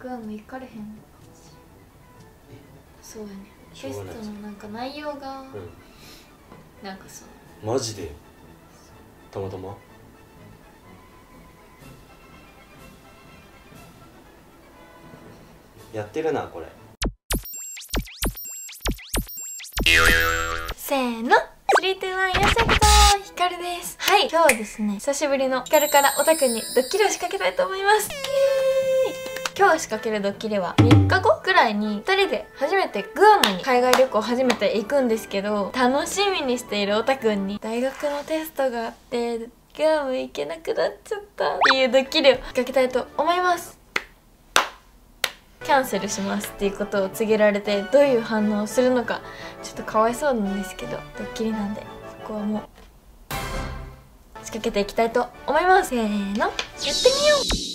グアム行かれへんかもしれない。そうやね。テストのなんか内容がなんかさ、 マジでたまたまやってるなこれ。 せーの、3、2、1、よっしゃいくぞー、ひかるです。はい、今日はですね、久しぶりのひかるからオタくんにドッキリを仕掛けたいと思います。今日仕掛けるドッキリは3日後くらいに2人で初めてグアムに海外旅行初めて行くんですけど、楽しみにしているオタくんに大学のテストがあってグアム行けなくなっちゃったっていうドッキリを仕掛けたいと思います。キャンセルしますっていうことを告げられてどういう反応をするのかちょっとかわいそうなんですけど、ドッキリなんでそこはもう仕掛けていきたいと思います。せーの、やってみよう。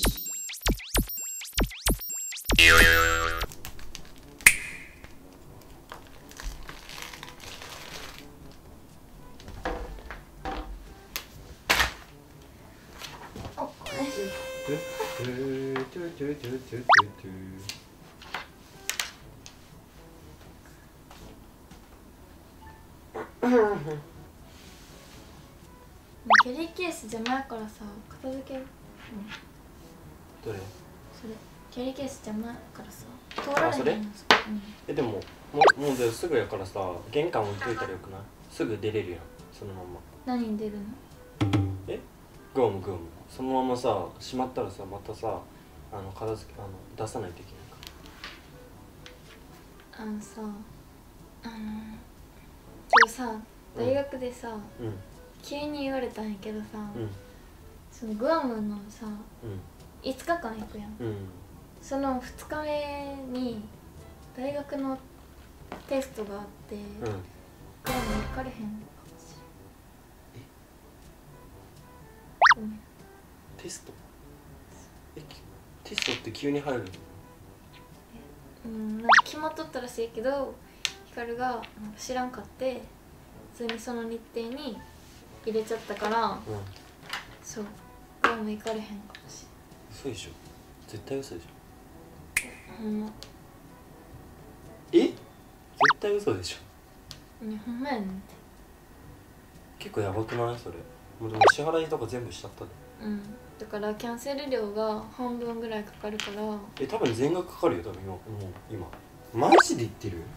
キャリーケース邪魔やからさ、片付ける。 どれ？ それキャリーケース邪魔やからさ通られへんの。 それ？でももうすぐやからさ、玄関置いといたらよくない？すぐ出れるやんそのまま。 何に出るの？ グアムそのままさ閉まったらさ、またさ片付け出さないといけないから。 さ今日さ大学でさ、急に言われたんやけどさ、そのグアムのさ、5日間行くやん、その2日目に大学のテストがあって、グアム行かれへんかもしれない。ごめん。 テスト？テストって急に入るの？ なんか決まっとったらしいけど、ひかるがなんか知らんかって普通にその日程に入れちゃったから、そうグアム行かれへんかもしれない。嘘でしょ？絶対嘘でしょ？ ほんま。 絶対嘘でしょ？ ほんまやねんって。 結構やばくないそれ？もうでも支払いとか全部しちゃったで。 だからキャンセル料が半分ぐらいかかるから。 多分全額かかるよ多分今。マジで言ってる？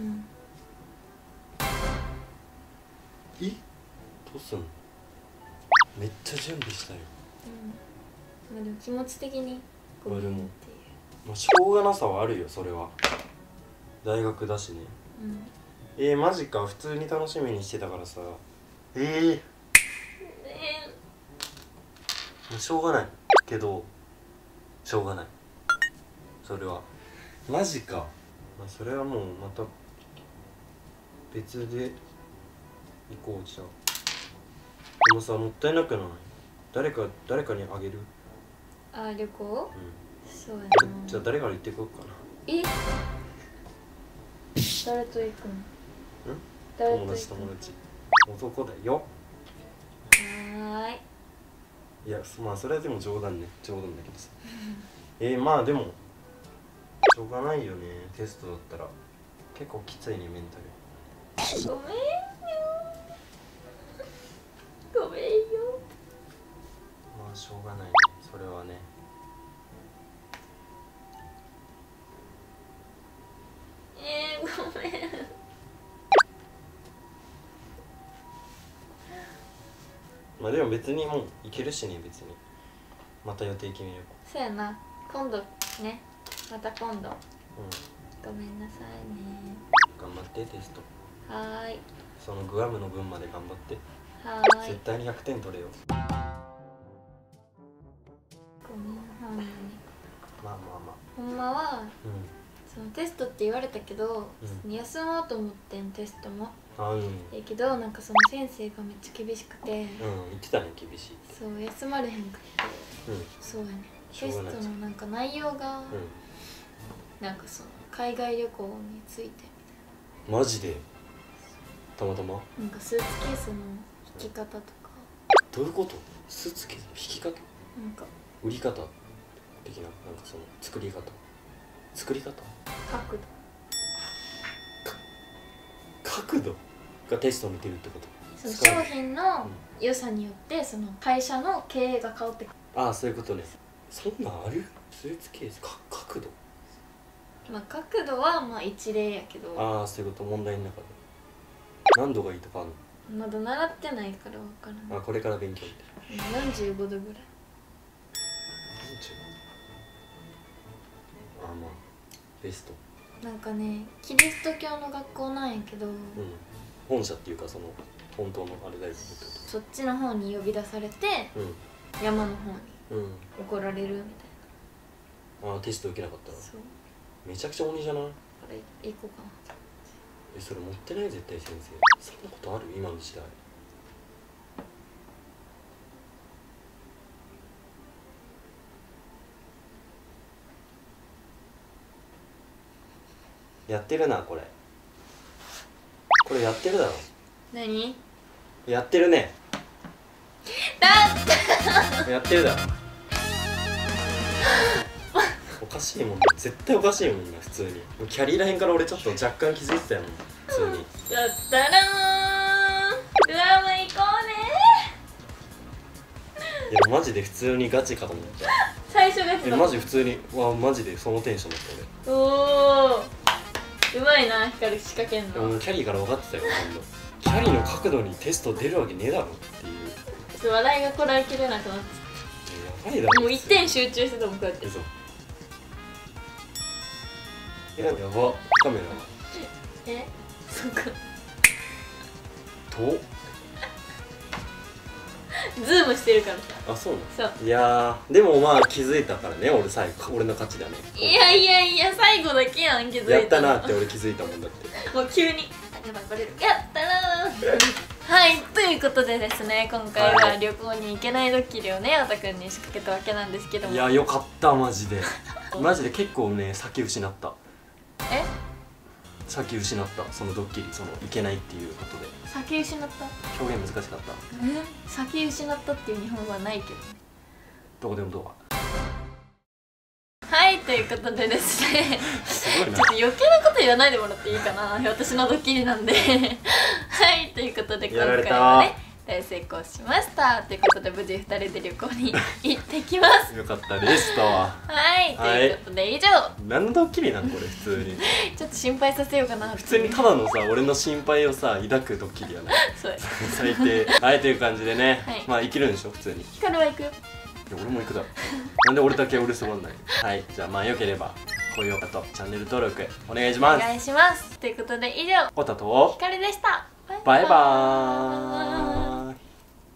どうすんの？めっちゃ準備したよ。 まあでも気持ち的にごめんっていう。 まあしょうがなさはあるよそれは。大学だしね。マジか、普通に楽しみにしてたからさ。しょうがないけどしょうがないそれは。マジか。まあそれはもうまた別で行こうじゃん。でもさ、もったいなくない？誰かにあげる？ 旅行？そうやな。 じゃあ誰から行ってこようかな。 誰と行くの？ 友達。男だよ。 はーい。 いやまあそれはでも冗談だけどさまあでもしょうがないよね。テストだったら結構きついね、メンタル。 ごめんよ。 まあしょうがないねそれはね。 ごめん。 まあでも別にもう行けるしね、別にまた予定決めれば。 そうやな、今度ね、また今度。ごめんなさいね。 頑張ってテスト。 はーい。 そのグアムの分まで頑張って。 はーい。 絶対に100点取れよ。 ごめん、ほんまに。ほんまはそのテストって言われたけど、休もうと思ってん、テストも。だけどなんかその先生がめっちゃ厳しくて、 言ってたね、厳しいって。 そう休まれへんくって、そうやね。テストのなんか内容がなんかその海外旅行について。 マジで？たまたま？ なんかスーツケースの引き方とか。 どういうこと？スーツケースの引き方？ なんか売り方的な、なんかその作り方。 作り方、 角角度がテストに出るってこと。 度、その商品の良さによってその会社の経営が変わってくる。 ああ、そういうことね。そんなんある？スーツケース角度、 まあ角度はまあ一例やけど、 ああそういうこと。問題の中で何度がいいとかあるの？ まだ習ってないから分からない。 あ、これから勉強みたいな。 45度ぐらい。 あ、まあベスト。 なんかね、キリスト教の学校なんやけど、 本社っていうかその本当のあれだよってこそっちの方に呼び出されて、 と。 山の方に怒られるみたいああ、テスト受けなかったらな。そう、 めちゃくちゃ鬼じゃない？ あれ行こうかな。 それ持ってない？絶対先生。そんなことある？今の時代。やってるな、これやってるだろ。 何？ やってるね。 だってやってるだろ。おかしいもんね、絶対おかしいもん今。普通にもうキャリーらへんから俺ちょっと若干気づいてたよ、普通に。 だったらー、グアム行こうねいやマジで普通にガチかと思った。 最初ガチだ。 マジ普通に、わマジでそのテンションだったおお、うまいな、光仕掛けんの。 俺。キャリーから分かってたよ、今度。キャリーの角度にテスト出るわけねえだろっていう。 ちょっと笑いがこらえきれなくなってやばいだろ。 もう一点集中してたもん、こうやって。 嘘。やば、カメラそっか。 とズームしてるからさ。 あ、そうなの。 そう。 いやー、でもまあ気づいたからね、俺最後、俺の勝ちだね。 いやいやいや、最後だけやん、気づいたの。 やったなって俺気づいたもんだって。 もう急に、あ、やばい、バレる。やったなーはい、ということでですね、今回は旅行に行けないドッキリをね、おたくんに仕掛けたわけなんですけども。 いや、よかった、マジで。マジで結構ね、先失った。 え？ 先失った、そのドッキリ、そのいけないっていうことで。 先失った？ 表現難しかった。 先失ったっていう日本語はないけどね。 どこでもドア。 はい、ということでですねすごいな。 ちょっと余計なこと言わないでもらっていいかな私のドッキリなんではい、ということで今回はね大成功しましたということで無事2人で旅行に行ってきますよかったですと。 はい、ということで以上。 何のドッキリなのこれ、普通に。 ちょっと心配させようかな。 普通にただのさ、俺の心配をさ抱くドッキリやね。 そうです最低。はい、という感じでね、 はい、 まあ生きるんでしょ普通に。 ヒカルは行くよ。 いや俺も行くだろ。なんで俺だけお留守番ない。はい、じゃあまあよければ高評価とチャンネル登録お願いします。 お願いします。ということで以上、 おたとヒカルでした。 バイバーイ。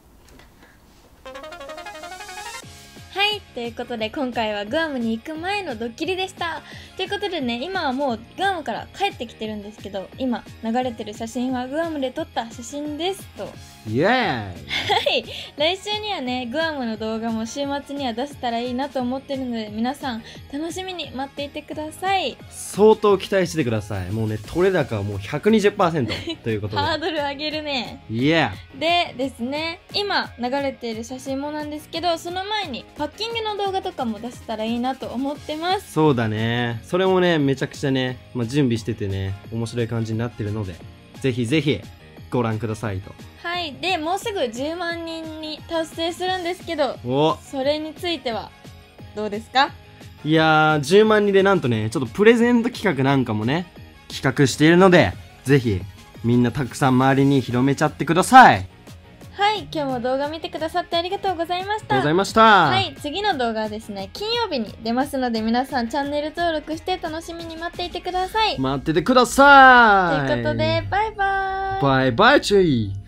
はい、ということで今回はグアムに行く前のドッキリでした。ということでね、今はもうグアムから帰ってきてるんですけど、今流れてる写真はグアムで撮った写真ですと。 イエーイ。 はい、来週にはねグアムの動画も週末には出せたらいいなと思ってるので、皆さん楽しみに待っていてください。 相当期待してください。もうね、取れ高はもう 120% ということでハードル上げるね。 イエー。 でですね、今流れている写真もなんですけど、その前にパッキングの動画とかも出せたらいいなと思ってます。 そうだね、それもねめちゃくちゃね、準備しててね面白い感じになってるので、ぜひぜひご覧くださいと。 はい、でもうすぐ10万人に達成するんですけど、 お、 それについてはどうですか？ いやー、10万人でなんとね、ちょっとプレゼント企画なんかもね企画しているので、ぜひみんなたくさん周りに広めちゃってください。 はい、今日も動画見てくださってありがとうございました。 ありがとうございました。 はい、次の動画はですね、金曜日に出ますので、皆さんチャンネル登録して楽しみに待っていてください。 待っててください。 ということで、バイバーイ。 バイバイチュイ。